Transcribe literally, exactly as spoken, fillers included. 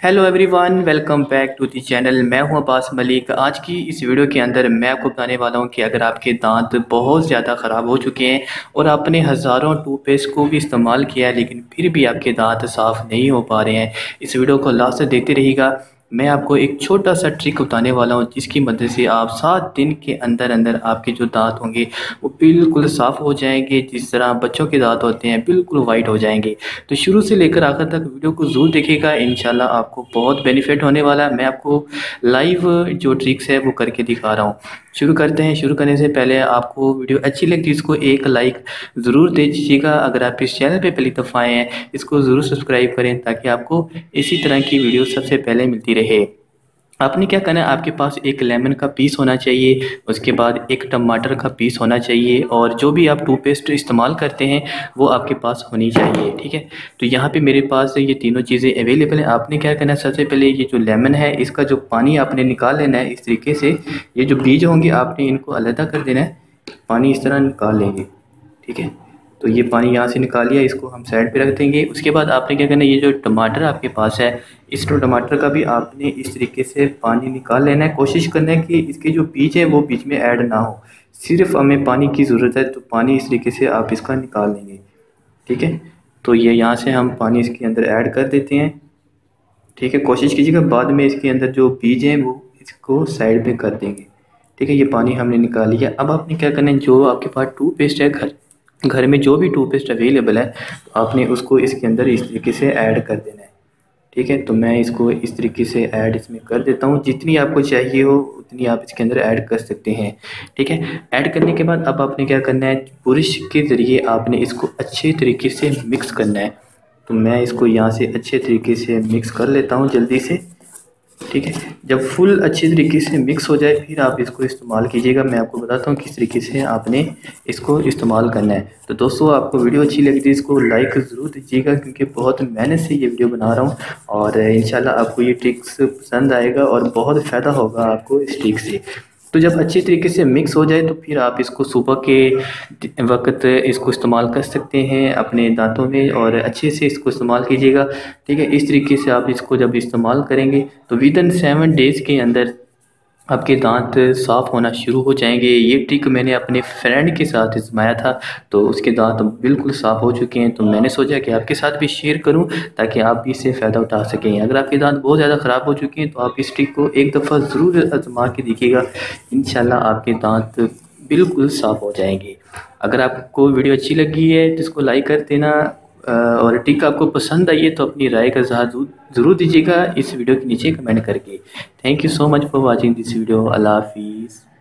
Hello everyone, welcome back to the channel. मैं हूं अब्बास मलिक। आज की इस वीडियो के अंदर मैं आपको बताने वाला हूं कि अगर आपके दांत बहुत ज़्यादा ख़राब हो चुके हैं और आपने हज़ारों टूथपेस्ट को भी इस्तेमाल किया है लेकिन फिर भी आपके दांत साफ़ नहीं हो पा रहे हैं, इस वीडियो को लास्ट तक देखते रहिएगा। मैं आपको एक छोटा सा ट्रिक बताने वाला हूं जिसकी मदद से आप सात दिन के अंदर अंदर आपके जो दांत होंगे वो बिल्कुल साफ़ हो जाएंगे, जिस तरह बच्चों के दांत होते हैं बिल्कुल वाइट हो जाएंगे। तो शुरू से लेकर आखिर तक वीडियो को ज़रूर देखिएगा, इंशाल्लाह आपको बहुत बेनिफिट होने वाला है। मैं आपको लाइव जो ट्रिक्स है वो करके दिखा रहा हूँ। शुरू करते हैं। शुरू करने से पहले आपको वीडियो अच्छी लगती है इसको एक लाइक ज़रूर दे दीजिएगा। अगर आप इस चैनल पे पहली दफ़ा आए हैं इसको ज़रूर सब्सक्राइब करें ताकि आपको इसी तरह की वीडियो सबसे पहले मिलती रहे। आपने क्या करना है, आपके पास एक लेमन का पीस होना चाहिए, उसके बाद एक टमाटर का पीस होना चाहिए और जो भी आप टूथपेस्ट इस्तेमाल करते हैं वो आपके पास होनी चाहिए। ठीक है, तो यहाँ पे मेरे पास ये तीनों चीज़ें अवेलेबल हैं। आपने क्या करना है, सबसे पहले ये जो लेमन है इसका जो पानी आपने निकाल लेना है इस तरीके से। ये जो बीज होंगे आपने इनको अलग कर देना है, पानी इस तरह निकाल लेंगे। ठीक है, तो ये पानी यहाँ से निकाल लिया, इसको हम साइड पे रख देंगे। उसके बाद आपने क्या करना है, ये जो टमाटर आपके पास है इस टमाटर का भी आपने इस तरीके से पानी निकाल लेना है। कोशिश करना है कि इसके जो बीज हैं वो बीच में ऐड ना हो, सिर्फ हमें पानी की ज़रूरत है, तो पानी इस तरीके से आप इसका निकाल लेंगे। ठीक है, तो ये यहाँ से हम पानी इसके अंदर ऐड कर देते हैं। ठीक है, कोशिश कीजिएगा बाद में इसके अंदर जो बीज हैं वो इसको साइड में कर देंगे। ठीक है, ये पानी हमने निकाल लिया। अब आपने क्या करना है, जो आपके पास टूथपेस्ट है घर घर में जो भी टूथपेस्ट अवेलेबल है तो आपने उसको इसके अंदर इस तरीके से ऐड कर देना है। ठीक है, तो मैं इसको इस तरीके से ऐड इसमें कर देता हूँ। जितनी आपको चाहिए हो उतनी आप इसके अंदर ऐड कर सकते हैं। ठीक है, ऐड करने के बाद अब आपने क्या करना है, ब्रश के ज़रिए आपने इसको अच्छे तरीके से मिक्स करना है। तो मैं इसको यहाँ से अच्छे तरीके से मिक्स कर लेता हूँ जल्दी से। ठीक है, जब फुल अच्छी तरीके से मिक्स हो जाए फिर आप इसको इस्तेमाल कीजिएगा। मैं आपको बताता हूँ किस तरीके से आपने इसको इस्तेमाल करना है। तो दोस्तों, आपको वीडियो अच्छी लगती है इसको लाइक ज़रूर दीजिएगा क्योंकि बहुत मेहनत से ये वीडियो बना रहा हूँ और इंशाल्लाह आपको ये ट्रिक्स पसंद आएगा और बहुत फ़ायदा होगा आपको इस ट्रिक से। तो जब अच्छी तरीके से मिक्स हो जाए तो फिर आप इसको सुबह के वक्त इसको इस्तेमाल कर सकते हैं अपने दांतों में और अच्छे से इसको इस्तेमाल कीजिएगा। ठीक है, इस तरीके से आप इसको जब इस्तेमाल करेंगे तो विद इन सेवन डेज़ के अंदर आपके दांत साफ़ होना शुरू हो जाएंगे। ये ट्रिक मैंने अपने फ्रेंड के साथ आजमाया था तो उसके दांत बिल्कुल साफ़ हो चुके हैं। तो मैंने सोचा कि आपके साथ भी शेयर करूं ताकि आप भी इससे फ़ायदा उठा सकें। अगर आपके दांत बहुत ज़्यादा ख़राब हो चुके हैं तो आप इस ट्रिक को एक दफ़ा ज़रूर आजमा के देखिएगा, इंशाल्लाह आपके दांत बिल्कुल साफ़ हो जाएंगे। अगर आपको वीडियो अच्छी लगी है तो इसको लाइक कर देना और ट्रिक आपको पसंद आई है तो अपनी राय का इज़हार ज़रूर दीजिएगा इस वीडियो के नीचे कमेंट करके। Thank you so much for watching this video. Allah हाफिज़।